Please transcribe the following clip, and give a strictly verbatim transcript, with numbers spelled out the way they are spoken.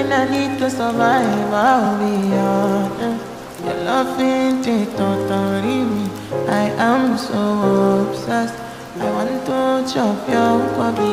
everything I need to survive, I'll be honest. Your love ain't it totally me. I am so obsessed. I want to chop your body